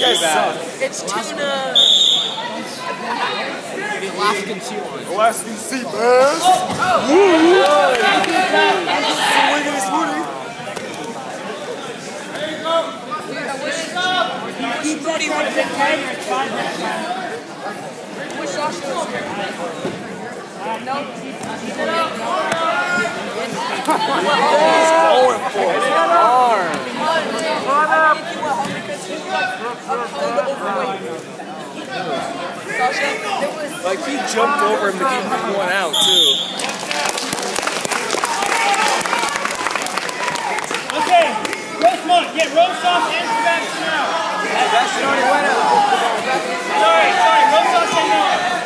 guys suck. It's tuna. The Alaskan sea lion. Alaskan sea bass. Swinging his booty. He thought he would have been tiger. Which sauce was it? No. He's going for it. Arm. Like he jumped over him to keep him going out too. Okay, roast monk. Get roast sauce and Sebastian out. Sebastian already went out. Sorry, roast sauce and out.